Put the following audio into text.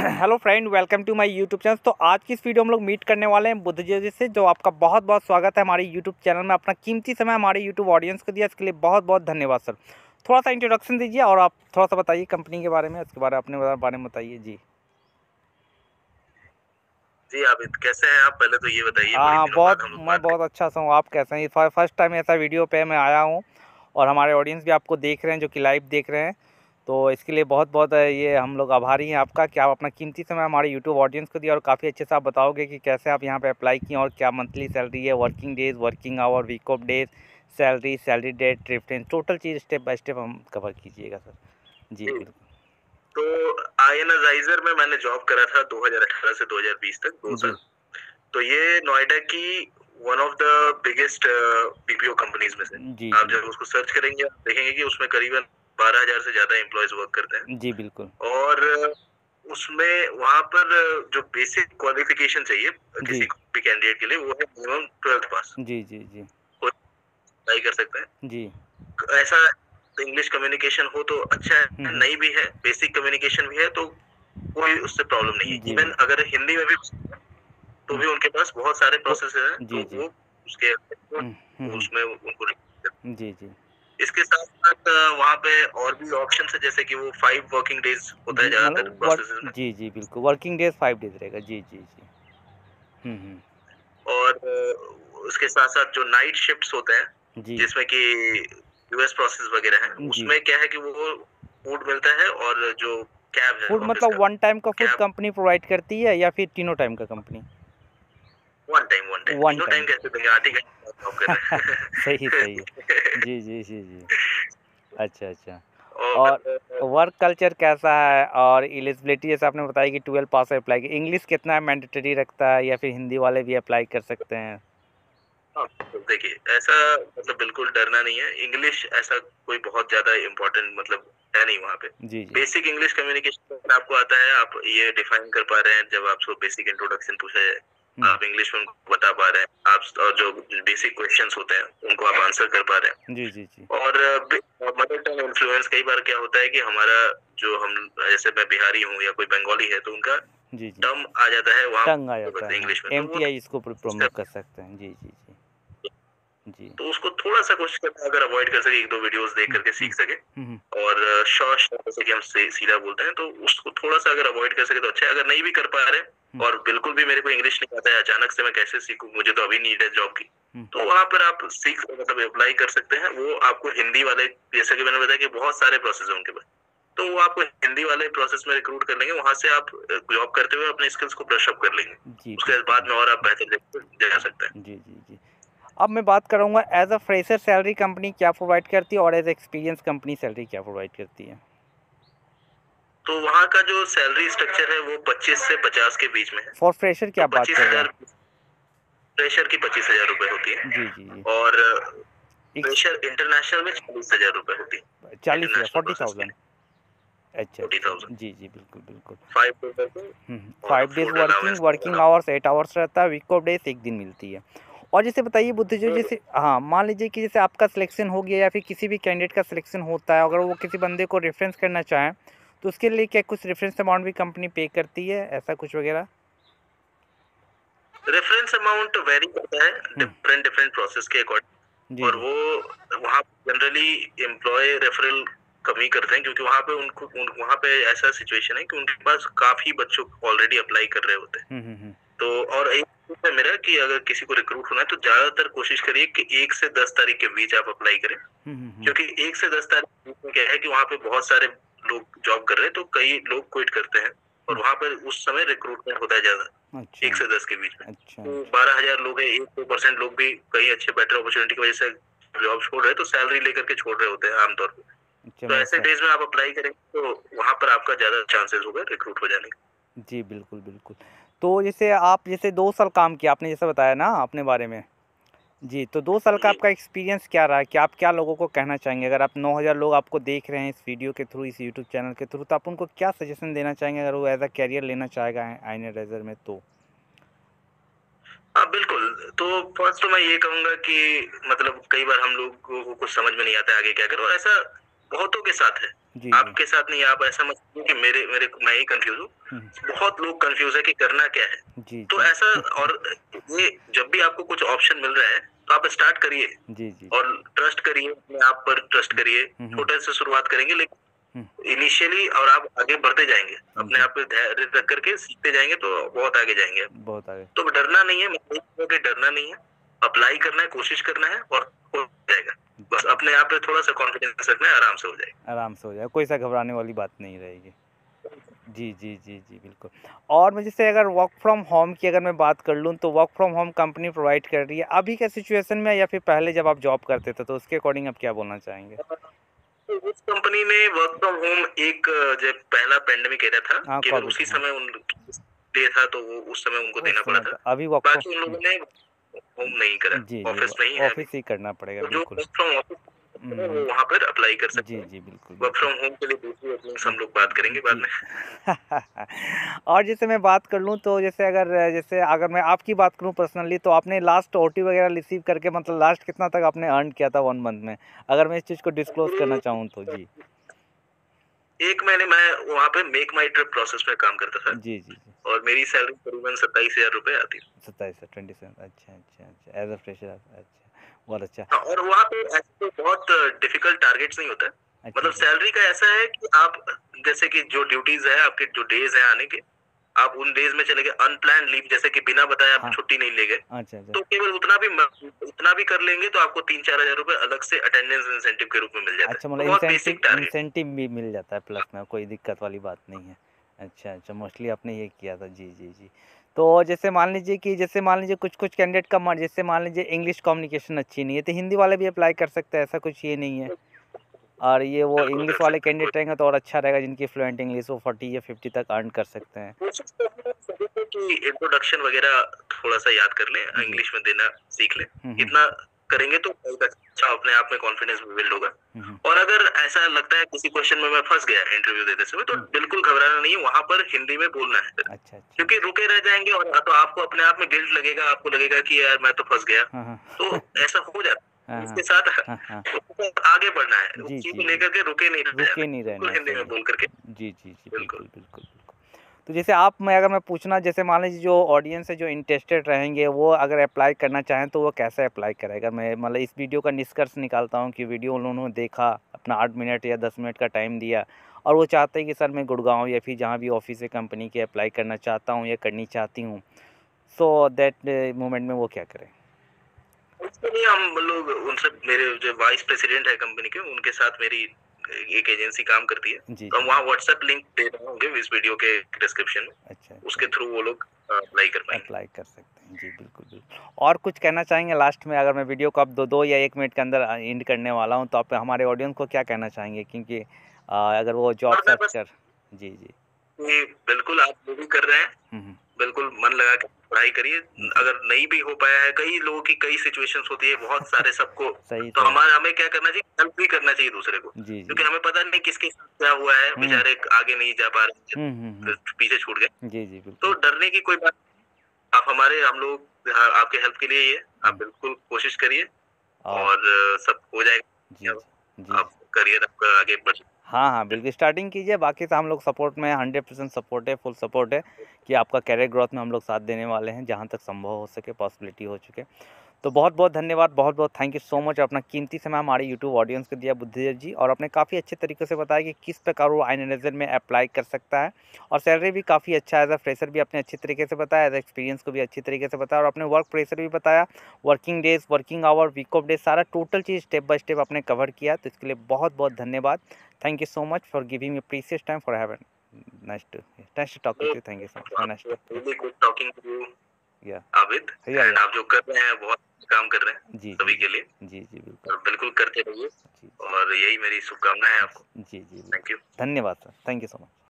Hello friend, welcome to my YouTube channel. तो आज की इस वीडियो हम लोग मीट करने वाले हैं बुद्ध जी से, जो आपका बहुत बहुत स्वागत है हमारे यूट्यूब चैनल में। अपना कीमती समय हमारे यूट्यूब ऑडियंस को दिया, इसके लिए बहुत बहुत धन्यवाद सर। थोड़ा सा इंट्रोडक्शन दीजिए और आप थोड़ा सा बताइए कंपनी के बारे में, उसके बारे में बताइए जी। जी आबिद, कैसे हैं आप? पहले तो ये बताइए, बड़ी हाँ, दिनों बाद हम लोग मैं बात बहुत अच्छा हूँ। आप कैसे हैं? फर्स्ट टाइम ऐसा वीडियो पे मैं आया हूँ और हमारे ऑडियंस भी आपको देख रहे हैं, जो कि लाइव देख रहे हैं। तो इसके लिए बहुत बहुत ये हम लोग आभारी हैं आपका कि आप अपना कीमती समय हमारे यूट्यूब ऑडियंस को दिया और काफ़ी अच्छे से आप बताओगे कि कैसे आप यहाँ पे अप्लाई किए और क्या मंथली सैलरी है, working days, working hour, week off days, salary date, reference, total चीज़ स्टेप बाय स्टेप हम कवर कीजिएगा सर। जी की। बिल्कुल। तो आईएनआईजर में मैंने जॉब करा था 2018 से 2020 तक, 2 साल। जी तो ये नोएडा की one of the biggest BPO companies में से। जी आप जी जब उसको सर्च करेंगे आप देखेंगे कि उसमें करीबन 12,000 से ज्यादा एम्प्लॉयज वर्क करते जी बिल्कुल। हैं। और उसमें वहां पर जो बेसिक क्वालिफिकेशन चाहिए जी किसी भी कैंडिडेट के लिए, वो है मिनिमम 12th पास। जी जी जी कोई अप्लाई कर सकता है। जी। ऐसा इंग्लिश कम्युनिकेशन हो तो अच्छा है, हम्म। नहीं भी है, बेसिक कम्युनिकेशन भी है तो कोई उससे प्रॉब्लम नहीं है। जी इवन बिल्कुल। अगर हिंदी में भी तो हम्म, भी उनके पास बहुत सारे तो प्रोसेस हैं, तो जी जी। वो उसके हम्म हम्म, उसमें उनको। जी जी इसके साथ साथ वहाँ पे और भी ऑप्शन है, जैसे कि वो 5 वर्किंग डेज होता है जी, ज्यादातर मतलब वर्क, प्रोसेस में। जी जी बिल्कुल, वर्किंग डेज 5 डेज रहेगा। जी जी जी। हम्म। और उसके साथ साथ जो नाइट शिफ्ट्स होते हैं, जी जिसमें कि यूएस प्रोसेस वगैरह है, जी। उसमें क्या है कि वो फूड मिलता है और जो कैब है फूड ऑफिस मतलब का, वन टाइम का फूड कैब कंपनी प्रोवाइड करती है या फिर तीनों टाइम का कंपनी? वन टाइम वन तीनों टाइम टाइम। कैसे देंगे? आटे का जॉब कर रहे सही सही है। हैं। जी जी जी जी। अच्छा अच्छा। और और वर्क कल्चर कैसा है? और एलिजिबिलिटी जैसे आपने बताया कि 12 पास अप्लाई की, इंग्लिश कितना मैंडेटरी रखता है या फिर हिंदी वाले भी अप्लाई कर सकते हैं? हाँ, तो देखिए, ऐसा मतलब बिल्कुल डरना नहीं है। इंग्लिश ऐसा कोई बहुत ज्यादा इम्पोर्टेंट मतलब है नहीं वहाँ पे। जी जी। बेसिक इंग्लिश कम्युनिकेशन आपको आता है, आप ये डिफाइन कर पा रहे हैं, जब आपको बेसिक इंट्रोडक्शन पूछा है हम्म, आप इंग्लिश में उनको बता पा रहे हैं, आप और जो बेसिक क्वेश्चंस होते हैं उनको आप आंसर कर पा रहे हैं। जी जी जी और मदर टंग इन्फ्लुएंस, कई बार क्या होता है कि हमारा जो हम, जैसे मैं बिहारी हूँ या कोई बंगाली है, तो उनका जी जी। टर्म आ जाता है वहाँ टंग आ जाता है, हाँ, इंग्लिश में, तो वो एमटीआई इसको प्रमोट कर सकते हैं। जी जी जी जी। तो उसको थोड़ा सा कोशिश करना है, अगर अवॉइड कर सके, एक दो वीडियोस देख हम्म करके हम्म सीख सके। हम्म और शॉर्ट जैसे कि हम सीधा बोलते हैं, तो उसको थोड़ा सा अगर अवॉइड कर सके तो अच्छा है। अगर नहीं भी कर पा रहे हम्म और बिल्कुल भी मेरे को इंग्लिश नहीं आता है, अचानक से मैं कैसे सीखूं, मुझे तो अभी नीड है जॉब की, हम्म, तो वहां पर आप सीख मतलब अप्लाई कर सकते हैं। वो आपको हिंदी वाले, जैसे कि मैंने बताया कि बहुत सारे प्रोसेस है उनके पास, तो वो आपको हिंदी वाले प्रोसेस में रिक्रूट कर लेंगे। वहां से आप जॉब करते हुए अपने स्किल्स को ब्रश अप कर लेंगे। जी उसके बिल्कुल बाद में और आप बेहतर जगह जा सकते हैं। जी जी जी। अब मैं बात करूँगा as a fresher salary company क्या प्रोवाइड करती है और एज एक्सपीरियंस कंपनी सैलरी क्या प्रोवाइड करती है? तो वहाँ का जो सैलरी स्ट्रक्चर है वो 25 से 50 के बीच में है। फॉर फ्रेशर की तो आप बात कर रहे 25,000 हैं? फ्रेशर की 25,000 रुपए होती जी है। जी जी। और एक्स फ्रेशर इंटरनेशनल में 40,000 रुपए होती है 40,000, इंटरनेशनल प्रोसेस के 40,000। लिए। अच्छा फोर्टी अच्छा, थाउजेंड जी जी बिल्कुल बिल्कुल। 5 और 5 days food working, allowance working hours 8 hours रहता है, वीक ऑफ डेज एक दिन मिलती है। और जैसे बताइए बुद्धि जी, जैसे हाँ, मान लीजिए कि जैसे आपका सिलेक्शन हो गया या फिर किसी भी कैंडिडेट का सिलेक्शन होता है, अगर वो किसी बंदे को रेफरेंस करना चाहें तो उसके लिए क्या कुछ रेफरेंस अमाउंट भी कंपनी पे करती है, ऐसा कुछ वगैरह? रेफरेंस अमाउंट वेरी करता है हम्म, डिफरेंट डिफरेंट प्रोसेस के अकॉर्डिंग। जी और जी। वो वहाँ जनरली एम्प्लॉय रेफरल कम ही करते हैं, क्योंकि वहाँ पे वहाँ पे ऐसा सिचुएशन है कि उनके पास काफी बच्चों ऑलरेडी अप्लाई कर रहे होते हैं। हम्म। तो और एक tip है मेरा कि अगर किसी को रिक्रूट होना है तो ज्यादातर कोशिश करिए कि 1 से 10 तारीख के बीच आप अप्लाई करें। हम्म। क्योंकि 1 से 10 तारीख के बीच में क्या है कि वहाँ पे बहुत सारे लोग जॉब कर रहे हैं, तो कई लोग क्विट करते हैं और वहाँ पर उस समय रिक्रूटमेंट होता है ज्यादा, अच्छा 1 से 10 के बीच में। अच्छा तो अच्छा। 12,000 लोग हैं, 1-2% लोग भी कई अच्छे बेटर अपॉर्चुनिटी की वजह से जॉब छोड़ रहे हैं, तो सैलरी लेकर के छोड़ रहे होते हैं आमतौर पर। अच्छा तो मैं ऐसे डेज में आप अप्लाई करेंगे तो वहाँ पर आपका ज्यादा चांसेस होगा रिक्रूट हो जाने का। जी बिल्कुल बिल्कुल। तो जैसे आप जैसे 2 साल काम किया, आपने जैसा बताया ना अपने बारे में। जी, तो 2 साल का जी आपका एक्सपीरियंस क्या रहा? कि आप क्या लोगों को कहना चाहेंगे? अगर आप 9,000 लोग आपको देख रहे हैं इस वीडियो के थ्रू, इस यूट्यूब चैनल के थ्रू, तो आप उनको क्या सजेशन देना चाहेंगे अगर वो एज़ अ करियर लेना चाहेगा आइनर में तो? हाँ बिल्कुल। तो फर्स्ट तो मैं ये कहूंगा कि मतलब कई बार हम लोगों को कुछ समझ में नहीं आता है आगे क्या करो, और ऐसा बहुतों के साथ है, जी, आपके साथ नहीं है। आप ऐसा मत समझिए कि मेरे मेरे मैं ही कंफ्यूज हूँ, बहुत लोग कंफ्यूज है कि करना क्या है। जी, तो जी, ऐसा, और ये जब भी आपको कुछ ऑप्शन मिल रहा है तो आप स्टार्ट करिए जी, जी, और ट्रस्ट करिए, अपने आप पर ट्रस्ट करिए। छोटे से शुरुआत करेंगे लेकिन इनिशियली, और आप आगे बढ़ते जाएंगे, अपने जी, आप पे धैर्य रख करके सीखते जाएंगे तो बहुत आगे जाएंगे। बहुत आगे। तो डरना नहीं है, मैं नहीं कहूँगा कि डरना नहीं है, अप्लाई करना है, कोशिश करना है और हो जाएगा। बस अपने आप पे थोड़ा सा कॉन्फिडेंस रखना है, आराम से हो जाएगा। आराम से हो जाए, कोई सा घबराने वाली बात नहीं रहेगी। जी, जी, जी, जी, बिल्कुल। और मैं जैसे अगर वर्क फ्रॉम होम की अगर मैं बात कर लूँ, तो work from home company provide कर रही है अभी के सिचुएशन में, या फिर पहले जब आप जॉब करते थे, तो उसके अकॉर्डिंग आप क्या बोलना चाहेंगे? तो उस कंपनी ने वर्क फ्रॉम होम एक, जब पहला पेंडेमिक एरिया था, हाँ, केवल कोविड, उसी हाँ, समय उन दिया था, तो वो उस समय उनको देना उस पड़ा समय था। था। अभी वर्क फ्रॉम बाकी उन लोगों ने होम नहीं करा, जी, जी, ऑफिस में ही है अभी। ऑफ़िस ही करना पड़ेगा, तो जो बिल्कुल। वर्क फ्रॉम ऑफिस है वो वहाँ पर अप्लाई कर सकते जी, हैं। जी, बिल्कुल, वर्क बिल्कुल। फ्रॉम होम के लिए दूसरी ओपनिंग्स हम लोग बात करेंगे बाद जी। में। और जैसे मैं बात कर लूँ, तो जैसे अगर मैं आपकी बात करूँ पर्सनली, तो आपने लास्ट ओटी वगैरह रिसीव करके मतलब लास्ट कितना तक आपने अर्न किया था 1 मंथ में? अगर मैं इस चीज़ को डिस्क्लोज़ करना चाहूँ तो? जी। एक महीने मैं वहाँ पे मेक माई ट्रिप प्रोसेस में काम करता था जी, जी, जी। और मेरी सैलरी करीबन 27,000 रुपए आती थी। 27 से 27, अच्छा, अच्छा, अच्छा, एज़ अ फ्रेशर, अच्छा, बहुत अच्छा। हाँ, और वहाँ पे ऐसे कोई बहुत डिफिकल्ट टारगेट्स नहीं होता है। अच्छा, मतलब अच्छा। सैलरी का ऐसा है कि आप, जैसे कि जो ड्यूटीज है, आपके जो डेज है आने के, आप उन डेज में चले गए। अनप्लान्ड लीव, जैसे कि बिना बताए आप हाँ, छुट्टी नहीं ले गए, अच्छा, अच्छा। तो केवल उतना भी कर लेंगे तो आपको 3-4 हजार रुपए अलग से अटेंडेंस इंसेंटिव के रूप में मिल जाता है। अच्छा, तो मतलब बहुत इंसेंटिव बेसिक टारगेट। इंसेंटिव भी मिल जाता है प्लस में, कोई दिक्कत वाली बात नहीं है। अच्छा, अच्छा, मोस्टली आपने ये किया था। जी, जी, जी। तो जैसे मान लीजिए कुछ-कुछ कैंडिडेट का मन, जैसे मान लीजिए इंग्लिश कम्युनिकेशन अच्छी नहीं है, तो हिंदी वाले भी अप्लाई कर सकते हैं, ऐसा कुछ ये नहीं है? और ये वो बिल्कुल कर इंग्लिश वाले सकते हैं। कैंडिडेट रहेंगे तो और अच्छा रहेगा, जिनकी फ्लुएंट इंग्लिश, वो 40 या 50 तक अर्न कर सकते हैं। कोशिश करते हैं सभी को कि इंट्रोडक्शन वगैरह थोड़ा सा याद कर लें, जी। इंग्लिश में देना सीख लें। हुँ, हुँ, इतना करेंगे तो एक अच्छा अपने आप में कॉन्फिडेंस बिल्ड होगा। हुँ, हुँ, और अगर ऐसा लगता है किसी क्वेश्चन में मैं फंस गया इंटरव्यू देते समय, तो हुँ। बिल्कुल घबराना नहीं है, वहां पर हिंदी में बोलना है फिर। अच्छा, अच्छा। क्योंकि रुके रह जाएंगे और तो आपको अपने आप में गिल्ट लगेगा, आपको लगेगा कि यार मैं तो फंस गया। हाँ, हाँ। तो ऐसा हो जाता हाँ, है, हाँ। इसके साथ हाँ, हाँ। आगे बढ़ना है, उस जी, चीज जी, को जी। लेकर के रुके नहीं रह जाना रुके है, नहीं रहना बिल्कुल है, हिंदी सही में है। बोल करके। जी, जी, जी, बिल्कुल। बिल्कुल, बिल्कुल, बिल्कुल। तो जैसे अगर मैं पूछना, जैसे मान लीजिए जो ऑडियंस है, जो इंटरेस्टेड रहेंगे, वो अगर अप्लाई करना चाहें, तो वो कैसे अप्लाई करें? अगर मैं मतलब इस वीडियो का निष्कर्ष निकालता हूँ कि वीडियो उन्होंने देखा, अपना 8 मिनट या 10 मिनट का टाइम दिया, और वो चाहते हैं कि सर मैं गुड़गाँव या फिर जहाँ भी ऑफ़िस है कंपनी के अप्लाई करना चाहता हूँ या करनी चाहती हूँ, सो दैट मोमेंट में वो क्या करें? उसके लिए हम लोग उनसे, मेरे जो वाइस प्रेसिडेंट है कंपनी के, उनके साथ मेरी एक एजेंसी काम करती है। जी, तो जी। हम वहाँ व्हाट्सएप लिंक दे रहे होंगे इस वीडियो के डिस्क्रिप्शन में, अच्छा, उसके अच्छा। थ्रू वो लोग अप्लाई कर पाएंगे। अप्लाई कर सकते हैं। जी, बिल्कुल, बिल्कुल। और कुछ कहना चाहेंगे लास्ट में? अगर मैं वीडियो को अब 2 या 1 मिनट के अंदर एंड करने वाला हूँ, तो आप हमारे ऑडियंस को क्या कहना चाहेंगे? क्योंकि अगर वो जॉब और मैं सर्च बस, कर जी, जी। ये बिल्कुल आप जो भी कर रहे हैं, हुँ, हुँ। बिल्कुल मन लगा के पढ़ाई करिए। जी, अगर नहीं भी हो पाया है, कई लोगों की कई सिचुएशंस होती है, बहुत सारे सबको, सही, तो सही। हमें क्या करना चाहिए, हेल्प भी करना चाहिए दूसरे को, जी, जी। क्योंकि हमें पता नहीं किसके साथ क्या हुआ है, हुँ। बेचारे आगे नहीं जा पा रहे हुँ, हुँ, हैं, हुँ। पीछे छूट गए। जी, जी, तो बिल्कुल। डरने की कोई बात, आप हम लोग आपके हेल्प के लिए ही है। आप हुँ। बिल्कुल कोशिश करिए और और सब हो जी, जाएगा। जी। जी, जी। आप करियर आपका आगे बढ़। हाँ, हाँ, बिल्कुल स्टार्टिंग कीजिए, बाकी तो हम लोग सपोर्ट में हैं, 100% सपोर्ट है, फुल सपोर्ट है कि आपका करियर ग्रोथ में हम लोग साथ देने वाले हैं, जहाँ तक संभव हो सके, पॉसिबिलिटी हो चुके। तो बहुत-बहुत धन्यवाद, बहुत-बहुत थैंक यू सो मच, अपना कीमती समय हमारे यूट्यूब ऑडियंस को दिया बुद्धिदेव जी, और आपने काफ़ी अच्छे तरीके से बताया कि किस प्रकार वो आइनरेजर में अप्लाई कर सकता है, और सैलरी भी काफ़ी अच्छा है। एज़ अ फ्रेशर भी आपने अच्छे तरीके से बताया, एज़ अ एक्सपीरियंस को भी अच्छी तरीके से बताया, और आपने वर्क प्रेशर भी बताया, working days, working hour, week off days, सारा टोटल चीज़ स्टेप बाय स्टेप आपने कवर किया। तो इसके लिए बहुत-बहुत धन्यवाद। Thank you so much for giving me precious time for having nice to talk with you. Thank you so much. Have a nice day. Yeah. Really good talking to you Yeah. Abid. Yeah. And Yeah. आप जो कर रहे हैं बहुत काम कर रहे हैं जी, जी, सभी जी। के लिए, जी, जी, बिल्कुल। और बिल्कुल करते रहिए, जी, और यही मेरी शुभकामनाएं हैं आपको। जी, जी, थैंक बिल्कुल। यू। धन्यवाद sir. Thank you so much.